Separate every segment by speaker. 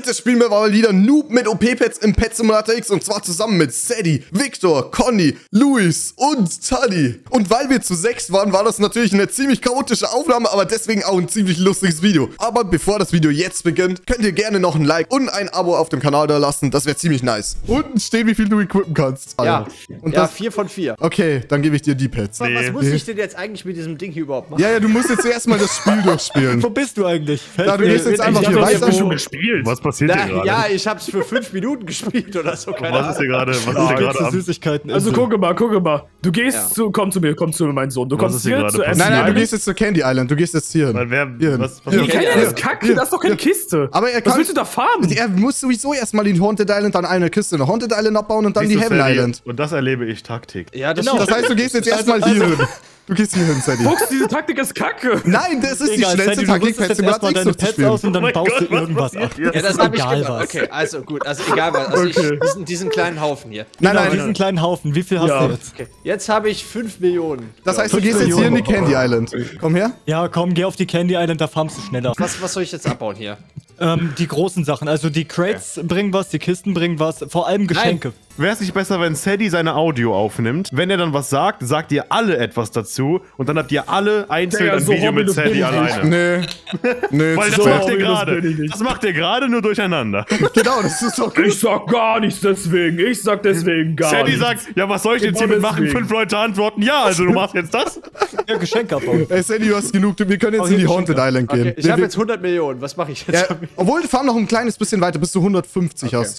Speaker 1: Heute spielen wir mal wieder Noob mit OP-Pets im Pet Simulator X und zwar zusammen mit Sadie, Victor, Conny, Luis und Tali. Und weil wir zu 6 waren, war das natürlich eine ziemlich chaotische Aufnahme, aber deswegen auch ein ziemlich lustiges Video. Aber bevor das Video jetzt beginnt, könnt ihr gerne noch ein Like und ein Abo auf dem Kanal da lassen, das wäre ziemlich nice. Unten steht, wie viel du equippen kannst.
Speaker 2: Ja,
Speaker 1: und
Speaker 2: ja,
Speaker 1: das,
Speaker 2: 4 von 4.
Speaker 1: Okay, dann gebe ich dir die Pets.
Speaker 2: Was muss ich denn jetzt eigentlich mit diesem Ding hier überhaupt machen?
Speaker 1: Ja, du musst jetzt erstmal das Spiel durchspielen.
Speaker 3: Wo bist du eigentlich?
Speaker 1: Ja, du gehst jetzt einfach hier weiter.
Speaker 4: schon gespielt. Was passiert hier gerade?
Speaker 2: Ja, ich hab's für 5 Minuten gespielt oder so.
Speaker 4: Was ist hier gerade? Was ist hier gerade am...
Speaker 3: Süßigkeiten.
Speaker 5: Also gucke mal. Du gehst komm zu mir, mein Sohn. Du kommst
Speaker 4: ist hier
Speaker 5: hier
Speaker 4: gerade
Speaker 5: zu essen.
Speaker 1: Nein, du gehst jetzt zur Candy Island. Du gehst jetzt hier hin.
Speaker 4: Wer, was
Speaker 5: Wie kann der das kacke? Das ist doch keine Kiste.
Speaker 1: Aber er
Speaker 5: Was
Speaker 1: kann,
Speaker 5: willst du da farmen?
Speaker 1: er muss sowieso erstmal die Haunted Island, dann eine Kiste, eine Haunted Island abbauen und dann die Heaven Island.
Speaker 4: Und das erlebe ich tagtäglich.
Speaker 2: Ja,
Speaker 1: Genau, das heißt, du gehst jetzt erstmal hier hin. Du gehst hier hin, Sadie.
Speaker 5: Fuchs, diese Taktik ist kacke.
Speaker 1: Nein, das ist
Speaker 3: Egal,
Speaker 1: die schnellste
Speaker 3: Sadie, du
Speaker 1: Taktik,
Speaker 3: rüstest
Speaker 1: Pet
Speaker 3: jetzt
Speaker 1: Simulator
Speaker 3: erstmal
Speaker 1: X
Speaker 3: deine
Speaker 1: zu
Speaker 3: Pets
Speaker 1: spielen.
Speaker 3: aus und dann baust du
Speaker 4: was
Speaker 3: irgendwas ab.
Speaker 4: passiert
Speaker 2: Ja, das
Speaker 3: ist
Speaker 2: hab ich
Speaker 3: egal
Speaker 2: gemacht.
Speaker 3: was.
Speaker 2: Okay, also gut, also egal was. Also diesen kleinen Haufen hier.
Speaker 1: Nein,
Speaker 3: Diesen kleinen Haufen, wie viel hast du jetzt?
Speaker 2: Okay, jetzt habe ich 5 Millionen.
Speaker 1: das heißt, du gehst jetzt hier in die Candy Island. Komm her.
Speaker 3: Ja, komm, geh auf die Candy Island, da farmst du schneller.
Speaker 2: Was soll ich jetzt abbauen hier?
Speaker 3: Die großen Sachen, also die Crates bringen was, die Kisten bringen was, vor allem Geschenke.
Speaker 4: Wäre es nicht besser, wenn Sadie seine Audio aufnimmt? Wenn er dann was sagt, sagt ihr alle etwas dazu und dann habt ihr alle einzeln
Speaker 5: Digga,
Speaker 4: ein
Speaker 5: so
Speaker 4: Video mit
Speaker 5: Robin
Speaker 4: Sadie
Speaker 5: bin ich nicht.
Speaker 4: alleine.
Speaker 1: Nee,
Speaker 4: Weil
Speaker 1: zu
Speaker 4: das
Speaker 1: spät.
Speaker 4: macht ihr
Speaker 5: bin ich
Speaker 4: gerade.
Speaker 5: nicht.
Speaker 4: Das macht ihr gerade nur durcheinander.
Speaker 1: Genau, das ist doch gut.
Speaker 5: Ich sag gar nichts deswegen. Ich sag deswegen gar
Speaker 4: Sadie
Speaker 5: nichts.
Speaker 4: sagt, ja, was soll ich jetzt hiermit machen?
Speaker 5: deswegen.
Speaker 4: 5 Leute antworten, ja, also du machst jetzt das?
Speaker 3: Ja, Geschenke abbauen.
Speaker 1: Ey, Sadie, du hast genug. Wir können jetzt in die Haunted Island gehen.
Speaker 2: Okay, ich habe jetzt 100 Millionen. Was mache ich jetzt?
Speaker 1: Ja, obwohl, fahren noch ein kleines bisschen weiter, bis du 150 hast.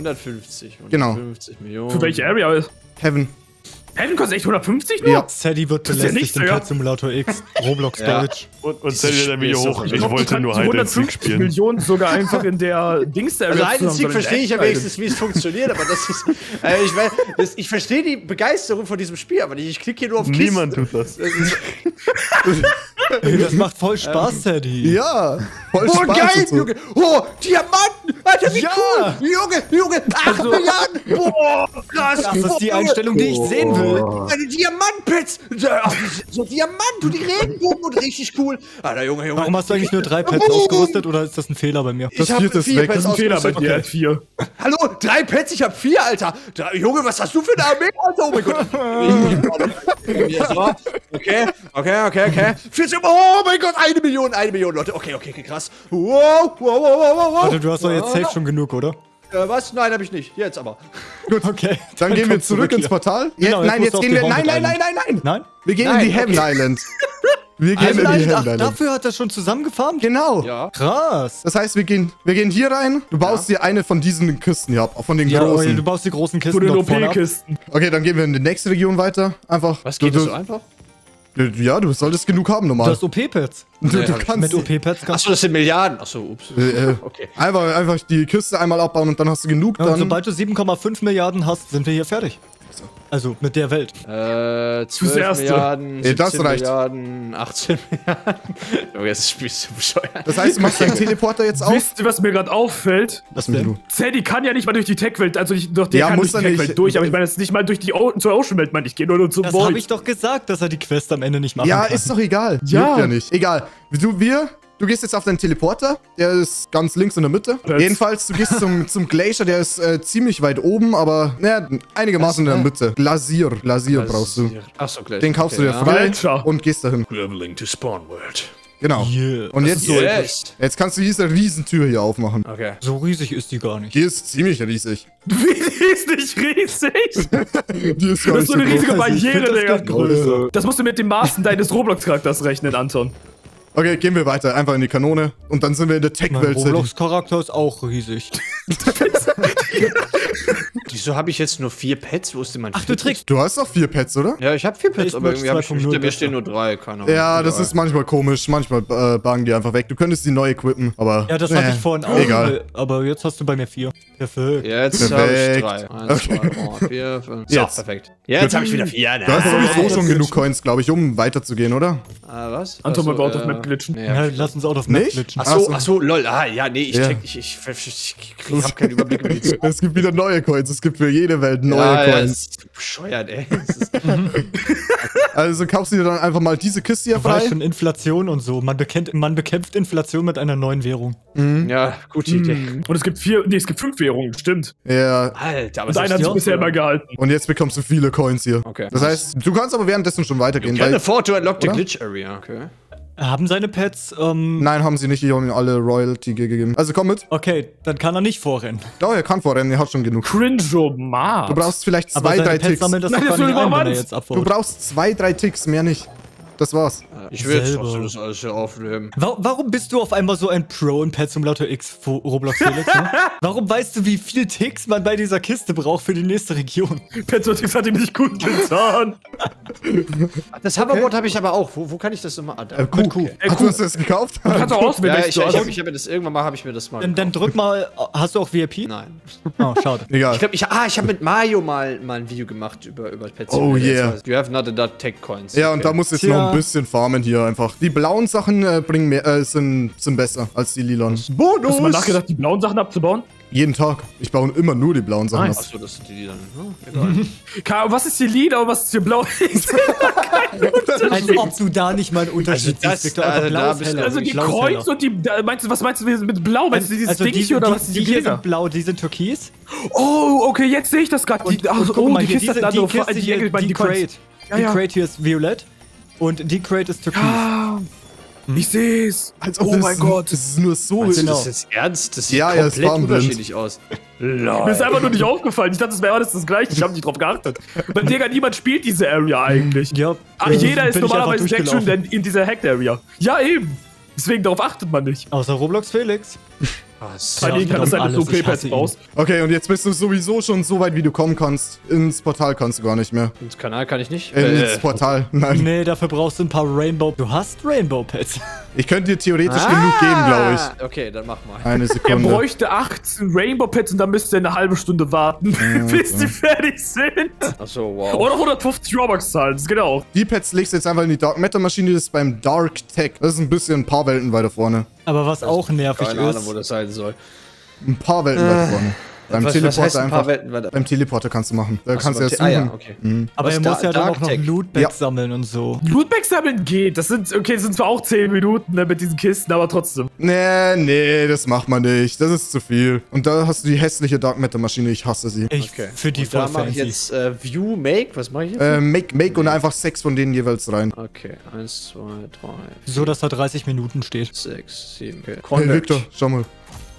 Speaker 2: 150.
Speaker 1: Genau.
Speaker 2: 150 Millionen.
Speaker 5: Für welche Area ist?
Speaker 1: Heaven.
Speaker 5: Heaven kostet echt 150 nur?
Speaker 1: Ja.
Speaker 3: Sadie wird
Speaker 5: ist ja
Speaker 3: belästigt
Speaker 5: nichts,
Speaker 3: im
Speaker 5: Digga.
Speaker 3: Pet Simulator X, Roblox
Speaker 2: Ja.
Speaker 3: Deutsch.
Speaker 4: Und Sadie hat ein Video
Speaker 2: Spiel ist
Speaker 4: hoch.
Speaker 2: so
Speaker 4: Ich wollte nur
Speaker 5: die
Speaker 4: Hide and Seek
Speaker 5: 150
Speaker 4: spielen.
Speaker 5: Millionen sogar einfach in der Dings-Area.
Speaker 2: Also Hide and Seek verstehe ich ja wenigstens, wie es funktioniert, aber das ist... ich verstehe die Begeisterung von diesem Spiel, aber nicht. Ich klicke hier nur auf Kisten.
Speaker 4: Niemand tut das.
Speaker 3: Das macht voll Spaß, Sadie.
Speaker 1: Ja, voll
Speaker 2: Oh,
Speaker 1: Spaß
Speaker 2: geil,
Speaker 1: und so.
Speaker 2: Junge! Oh, Diamanten! Alter, wie
Speaker 3: Ja.
Speaker 2: cool! Junge! 8 Milliarden! Boah, krass!
Speaker 3: Das ist die Einstellung, die ich sehen will.
Speaker 2: Meine Diamantpets! So Diamant und die Regenbogen und richtig cool! Alter, Junge.
Speaker 3: Warum hast du eigentlich nur 3 Pets ausgerüstet oder ist das ein Fehler bei mir?
Speaker 1: Das
Speaker 2: hab
Speaker 1: vierte ist
Speaker 2: 4
Speaker 1: weg.
Speaker 2: Pets
Speaker 1: Das ist ein
Speaker 5: Fehler bei
Speaker 2: ausgerüstet.
Speaker 5: dir, 4.
Speaker 2: Hallo, 3 Pets, ich hab 4, Alter! Junge, was hast du für eine Armee, Alter? Oh mein Gott! Ja, so. Okay. 40, oh mein Gott, 1 Million, Leute. Okay, krass. Wow.
Speaker 3: Warte, du hast doch jetzt safe schon genug, oder?
Speaker 2: Was? Nein, hab ich nicht. Jetzt aber.
Speaker 1: Gut,
Speaker 3: Okay.
Speaker 1: dann gehen wir
Speaker 3: kommst du
Speaker 1: zurück ins
Speaker 3: hier.
Speaker 1: Portal.
Speaker 3: Genau,
Speaker 1: Nein,
Speaker 3: jetzt
Speaker 1: jetzt
Speaker 3: musst du
Speaker 1: gehen
Speaker 3: auf
Speaker 1: wir...
Speaker 3: die
Speaker 1: Nein.
Speaker 3: Haunted Nein?
Speaker 1: Wir gehen in
Speaker 2: Nein,
Speaker 1: die Heaven
Speaker 2: okay.
Speaker 1: Island. Wir gehen in die Heaven
Speaker 3: Ach,
Speaker 1: Island.
Speaker 3: dafür hat er schon zusammengefarmt?
Speaker 1: Genau.
Speaker 2: Ja.
Speaker 3: Krass.
Speaker 1: Das heißt, wir gehen hier rein. Du baust dir eine von diesen Kisten hier ab, von den
Speaker 3: Ja,
Speaker 1: großen.
Speaker 3: du baust die großen Kisten
Speaker 5: Von den
Speaker 3: dort vorne ab.
Speaker 5: OP-Kisten.
Speaker 1: Okay, dann gehen wir in die nächste Region weiter. Einfach.
Speaker 2: Was geht das so einfach?
Speaker 1: Ja, du solltest genug haben
Speaker 3: Du
Speaker 1: normal.
Speaker 3: hast OP-Pets.
Speaker 1: Du
Speaker 2: hab ich
Speaker 1: kannst
Speaker 3: Mit OP-Pets kannst
Speaker 2: Achso, das sind Milliarden. Achso, ups. Okay.
Speaker 1: einfach die Kiste einmal abbauen und dann hast du genug.
Speaker 3: ja, und
Speaker 1: Dann
Speaker 3: sobald du 7,5 Milliarden hast, sind wir hier fertig. Also mit der Welt.
Speaker 2: 12
Speaker 5: Erste.
Speaker 2: Milliarden,
Speaker 1: Ey, das
Speaker 2: 17
Speaker 1: reicht.
Speaker 2: Milliarden, 18 Milliarden. Junge, das Spiel ist so bescheuert.
Speaker 1: das heißt, du machst deinen Teleporter jetzt auf.
Speaker 5: Wisst ihr, was mir gerade auffällt?
Speaker 1: Was denn?
Speaker 5: Sadie kann ja nicht mal durch die Tech-Welt, also nicht durch die,
Speaker 1: Ja,
Speaker 5: kann
Speaker 1: muss
Speaker 5: durch die
Speaker 1: er nicht.
Speaker 5: Tech-Welt durch, aber ich meine jetzt nicht mal durch die zur Ocean-Welt, meine ich, gehe nur zum
Speaker 3: Das
Speaker 5: Void.
Speaker 3: habe ich doch gesagt, dass er die Quest am Ende nicht machen
Speaker 1: Ja,
Speaker 3: kann.
Speaker 1: ist doch egal.
Speaker 5: Ja.
Speaker 1: Juckt ja nicht. Egal. Du gehst jetzt auf deinen Teleporter. Der ist ganz links in der Mitte.
Speaker 5: Jetzt.
Speaker 1: Jedenfalls, du gehst zum Glacier. Der ist ziemlich weit oben, aber naja, einigermaßen in der Mitte. Glasier brauchst du.
Speaker 2: Achso, gleich.
Speaker 1: Den kaufst du dir
Speaker 2: ja.
Speaker 1: frei
Speaker 5: Gletscher.
Speaker 1: und gehst dahin.
Speaker 2: Traveling to Spawn World.
Speaker 1: Genau.
Speaker 3: Yeah.
Speaker 1: Und jetzt,
Speaker 2: Yes.
Speaker 1: jetzt kannst du diese Riesentür hier aufmachen.
Speaker 2: Okay.
Speaker 3: So riesig ist die gar nicht.
Speaker 1: Die ist ziemlich riesig.
Speaker 5: Wie, die ist nicht riesig.
Speaker 1: Die ist gar
Speaker 5: Das
Speaker 1: nicht
Speaker 5: ist so eine
Speaker 1: groß.
Speaker 5: riesige
Speaker 3: Also ich find
Speaker 5: Barriere,
Speaker 3: das
Speaker 5: Digga.
Speaker 3: grad größer.
Speaker 5: Das musst du mit den Maßen deines Roblox-Charakters rechnen, Anton.
Speaker 1: Okay, gehen wir weiter. Einfach in die Kanone. Und dann sind wir in der
Speaker 3: Mein
Speaker 1: Tech-Welt.
Speaker 3: Roblox-Charakter ist auch riesig.
Speaker 2: Wieso habe ich jetzt nur 4 Pets? Wo ist denn mein
Speaker 3: Ach, du trägst...
Speaker 1: Du hast doch 4 Pets, oder?
Speaker 2: Ja, ich habe 4 Pets,
Speaker 3: Ich
Speaker 2: aber
Speaker 3: möchte
Speaker 2: irgendwie habe ich
Speaker 3: 2.0
Speaker 2: mir
Speaker 3: besser.
Speaker 2: stehen nur 3, keine Ahnung.
Speaker 1: Ja, das ist manchmal komisch. Manchmal buggen die einfach weg. Du könntest die neu equippen, aber...
Speaker 3: Ja, das hatte ich vorhin auch,
Speaker 1: Egal.
Speaker 3: aber jetzt hast du bei mir 4. Perfekt.
Speaker 2: Jetzt habe ich
Speaker 1: Perfekt.
Speaker 2: 3. 1, 2, 3, 4, 5. So,
Speaker 1: Jetzt.
Speaker 2: perfekt. Jetzt habe ich wieder 4.
Speaker 1: Du hast sowieso schon genug Coins, glaube ich, um weiterzugehen, oder?
Speaker 2: Was?
Speaker 5: Anton
Speaker 2: Also,
Speaker 5: will Out of Map glitchen.
Speaker 2: Nee,
Speaker 3: Ja, lass uns out of Map
Speaker 1: Nicht?
Speaker 3: glitchen.
Speaker 2: Achso, lol. Ja, nee, ich
Speaker 1: Ja.
Speaker 2: check. Ich hab keinen Überblick über die
Speaker 1: Es gibt wieder neue Coins. Es gibt für jede Welt neue
Speaker 2: Ja,
Speaker 1: Coins.
Speaker 2: das ist bescheuert, ey. Das ist,
Speaker 1: Also kaufst du dir dann einfach mal diese Kiste hier
Speaker 3: Du weißt
Speaker 1: frei.
Speaker 3: schon, Inflation und so. Man bekämpft Inflation mit einer neuen Währung.
Speaker 2: ja, gute Idee.
Speaker 5: Und es gibt 5 Währungen, stimmt.
Speaker 1: Ja.
Speaker 2: Alter, aber
Speaker 5: Und einer hat sich bisher immer gehalten.
Speaker 1: Und jetzt bekommst du viele Coins hier.
Speaker 2: Okay.
Speaker 1: Das heißt, du kannst aber währenddessen schon weitergehen.
Speaker 2: Can
Speaker 1: Weil,
Speaker 2: afford to unlock the
Speaker 1: Oder?
Speaker 2: glitch area. Okay.
Speaker 3: Haben seine Pets,
Speaker 1: nein, haben sie nicht. Die haben ihm alle Royalty gegeben. Also komm mit.
Speaker 3: okay, dann kann er nicht vorrennen.
Speaker 1: Ja, er kann vorrennen. Er hat schon genug.
Speaker 5: Cringe-O-Mat.
Speaker 1: Du brauchst vielleicht
Speaker 3: Aber
Speaker 1: 2,
Speaker 3: seine
Speaker 1: 3
Speaker 3: Pets
Speaker 1: Ticks.
Speaker 3: sammeln das
Speaker 5: Nein,
Speaker 3: doch
Speaker 5: das
Speaker 3: gar
Speaker 5: will
Speaker 3: nicht ein, wenn er
Speaker 5: übermannt.
Speaker 3: jetzt
Speaker 1: Du
Speaker 3: abhaut.
Speaker 1: brauchst 2, 3 Ticks, mehr nicht. Das war's.
Speaker 2: Ich will jetzt
Speaker 3: Selber.
Speaker 2: trotzdem das alles hier aufnehmen.
Speaker 3: Warum bist du auf einmal so ein Pro in Pet Simulator X, Roblox Felix? Ne? Warum weißt du, wie viel Ticks man bei dieser Kiste braucht für die nächste Region?
Speaker 5: Petzotics hat ihm nicht gut getan.
Speaker 2: Das Hoverboard habe ich aber auch. Wo kann ich das immer?
Speaker 1: Kuh. Hast du das gekauft?
Speaker 5: Du kannst auch auswählen,
Speaker 2: Ja,
Speaker 5: welches du hast.
Speaker 2: ich hab mir das irgendwann mal, habe ich mir das mal.
Speaker 3: Dann drück mal, hast du auch VIP?
Speaker 2: Nein.
Speaker 3: Oh, schade.
Speaker 1: Egal.
Speaker 2: Ich glaube, ich habe mit Mario mal ein Video gemacht über Pets.
Speaker 1: Oh, yeah.
Speaker 2: You have not enough tech coins.
Speaker 1: Ja, und da musst du jetzt
Speaker 3: Tja.
Speaker 1: noch ein bisschen farmen hier einfach. Die blauen Sachen bringen mehr, sind besser als die lilanen.
Speaker 5: Hast du mal nachgedacht, die blauen Sachen abzubauen?
Speaker 1: Jeden Tag. Ich baue immer nur die blauen Sachen
Speaker 5: Nice.
Speaker 1: ab.
Speaker 2: Achso, das sind die dann. Egal.
Speaker 5: Was ist hier lila und was ist hier blau?
Speaker 3: Als ob du da nicht mal einen Unterschied
Speaker 2: Also das-
Speaker 3: siehst, Victor. Also
Speaker 2: da
Speaker 3: blau ist
Speaker 2: bist du-
Speaker 3: heller.
Speaker 5: Also die
Speaker 3: Blau ist heller.
Speaker 5: Coins und die. Was meinst du mit blau? Meinst du dieses
Speaker 3: Also
Speaker 5: Ding hier oder was?
Speaker 3: die hier sind blau, die sind türkis.
Speaker 5: Oh, okay, jetzt sehe ich das gerade.
Speaker 3: Und guck mal, hier, diese, die Kiste hier, die
Speaker 5: die Coins.
Speaker 3: Crate.
Speaker 5: Ja,
Speaker 3: Die
Speaker 5: ja.
Speaker 3: Crate hier ist violett und die Crate ist türkis.
Speaker 5: Ah, ich sehe es.
Speaker 1: Als ob
Speaker 5: Oh
Speaker 1: das-
Speaker 5: mein Gott.
Speaker 1: Das ist nur so.
Speaker 2: Ist
Speaker 3: Genau.
Speaker 2: das jetzt ernst? Das sieht
Speaker 1: Ja, ja, ist
Speaker 2: komplett
Speaker 1: farbenblind.
Speaker 2: unterschiedlich aus.
Speaker 5: Mir ist einfach nur nicht aufgefallen. Ich dachte, es wäre alles das Gleiche. Ich habe nicht drauf geachtet. Bei Digga, niemand spielt diese Area eigentlich.
Speaker 3: Ja,
Speaker 5: Jeder ist
Speaker 3: bin ich
Speaker 5: normalerweise
Speaker 3: einfach
Speaker 5: direkt schon
Speaker 3: durchgelaufen.
Speaker 5: in dieser Hacked Area. Ja, eben. Deswegen darauf achtet man nicht.
Speaker 3: Außer Roblox Felix.
Speaker 2: Was?
Speaker 5: Bei denen kann es sein, dass du
Speaker 3: alles, ich
Speaker 5: OP-Pads
Speaker 3: hasse ihn.
Speaker 5: brauchst.
Speaker 1: Okay, und jetzt bist du sowieso schon so weit, wie du kommen kannst. Ins Portal kannst du gar nicht mehr.
Speaker 2: Ins Kanal kann ich nicht.
Speaker 1: Ins Portal. Nein.
Speaker 3: Nee, dafür brauchst du ein paar Rainbow. Du hast Rainbow Pets.
Speaker 1: Ich könnte dir theoretisch genug geben, glaube ich.
Speaker 2: Okay, dann mach mal.
Speaker 1: Eine
Speaker 5: Er
Speaker 1: Sekunde.
Speaker 5: bräuchte 18 Rainbow Pets und dann müsste er eine halbe Stunde warten, bis die fertig sind.
Speaker 2: Achso, wow.
Speaker 5: Oder 150 Robux zahlen, das geht auch.
Speaker 1: Die Pets legst du jetzt einfach in die Dark Matter Maschine. Das ist beim Dark Tech. Das ist ein paar Welten weiter vorne.
Speaker 3: Aber was auch nervig
Speaker 2: Keine Ahnung,
Speaker 3: ist,
Speaker 2: wo das sein soll.
Speaker 1: Ein paar Welten weiter vorne. Beim
Speaker 2: Was
Speaker 1: Teleporter
Speaker 2: heißt ein paar
Speaker 1: einfach.
Speaker 2: Welten weiter?
Speaker 1: Beim Teleporter kannst du machen. Da kannst du ja
Speaker 2: Ah,
Speaker 1: suchen.
Speaker 2: ja, okay.
Speaker 3: aber
Speaker 2: Was
Speaker 3: er
Speaker 2: da-
Speaker 3: muss ja dann
Speaker 2: Dark
Speaker 3: auch noch
Speaker 2: Tech?
Speaker 3: Lootbags
Speaker 1: Ja.
Speaker 3: sammeln und so.
Speaker 5: Lootbags sammeln geht, das sind zwar auch 10 Minuten ne, mit diesen Kisten, aber trotzdem.
Speaker 1: Nee, das macht man nicht. Das ist zu viel. Und da hast du die hässliche Dark Matter Maschine. Ich hasse sie.
Speaker 3: Ich
Speaker 2: Okay.
Speaker 3: für die
Speaker 2: Und
Speaker 3: voll
Speaker 2: da mache ich
Speaker 3: fancy.
Speaker 2: jetzt View, Make. Was mache ich jetzt?
Speaker 1: Make und einfach 6 von denen jeweils rein.
Speaker 2: Okay, 1, 2, 3,
Speaker 3: So, dass da 30 Minuten steht.
Speaker 2: 6, 7. Okay.
Speaker 1: Hey, Victor, schau mal.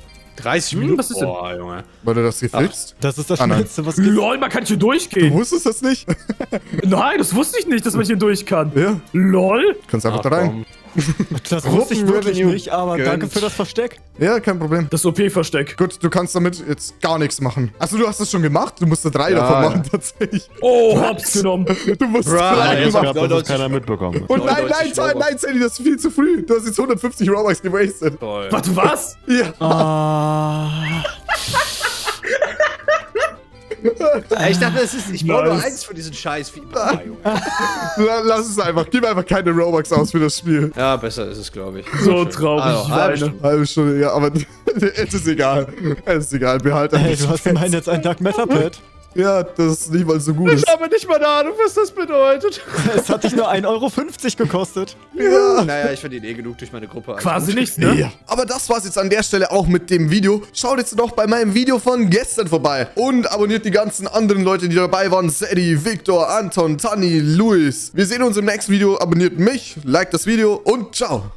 Speaker 2: 30 Minuten?
Speaker 5: was ist denn?
Speaker 2: Boah, Junge.
Speaker 1: War der das gefixt?
Speaker 3: Das ist das
Speaker 1: Ah, nein.
Speaker 3: Schnellste, was gibt.
Speaker 5: LOL, man kann hier
Speaker 1: Du
Speaker 5: durchgehen.
Speaker 1: wusstest das nicht?
Speaker 5: Nein, das wusste ich nicht, dass man hier durch kann.
Speaker 1: Ja.
Speaker 5: LOL?
Speaker 1: Kannst einfach
Speaker 2: Ach,
Speaker 1: da rein.
Speaker 2: komm.
Speaker 3: Das wusste ich wirklich
Speaker 2: Revenue
Speaker 3: nicht, aber
Speaker 2: gönnt.
Speaker 3: danke für das Versteck.
Speaker 1: Ja, kein Problem.
Speaker 5: Das OP-Versteck.
Speaker 1: Gut, du kannst damit jetzt gar nichts machen. Achso, du hast das schon gemacht? Du musst da 3 davon
Speaker 2: ja.
Speaker 1: machen, tatsächlich.
Speaker 5: Oh, hab's genommen.
Speaker 1: Du musst
Speaker 2: Right.
Speaker 1: 3
Speaker 2: Jetzt
Speaker 1: machen.
Speaker 2: gab-
Speaker 4: Das hat keiner mitbekommen.
Speaker 1: Und nein,
Speaker 2: 99
Speaker 1: nein, Sandy, das ist viel zu früh. Du hast jetzt 150 Robux gewastet.
Speaker 2: Toll.
Speaker 5: Warte, was?
Speaker 1: Ja.
Speaker 3: Ah,
Speaker 2: Ich dachte, ich brauche nur
Speaker 5: Nice.
Speaker 2: eins von diesen scheiß Junge.
Speaker 1: Lass es einfach. Gib einfach keine Robux aus für das Spiel.
Speaker 2: Ja, besser ist es, glaube ich.
Speaker 5: So traurig,
Speaker 2: Also,
Speaker 5: ich
Speaker 2: halbe
Speaker 5: weine.
Speaker 2: Stunde.
Speaker 1: Halbe Stunde, ja, aber es ist egal. Es ist egal, behalt
Speaker 3: hey,
Speaker 1: einfach.
Speaker 3: du hast immerhin jetzt ein Dark Matter Pad.
Speaker 1: Ja, das ist nicht mal so gut.
Speaker 2: Ich habe nicht mal eine Ahnung, was das bedeutet.
Speaker 3: Es hat dich nur 1,50 € gekostet.
Speaker 1: Ja.
Speaker 2: Naja, ich verdiene eh genug durch meine Gruppe. Also
Speaker 5: Quasi
Speaker 2: gut.
Speaker 5: nichts, ne?
Speaker 1: Ja. Aber das war's jetzt an der Stelle auch mit dem Video. Schaut jetzt noch bei meinem Video von gestern vorbei. Und abonniert die ganzen anderen Leute, die dabei waren. Sadie, Victor, Anton, Tani, Luis. Wir sehen uns im nächsten Video. Abonniert mich, liked das Video und ciao.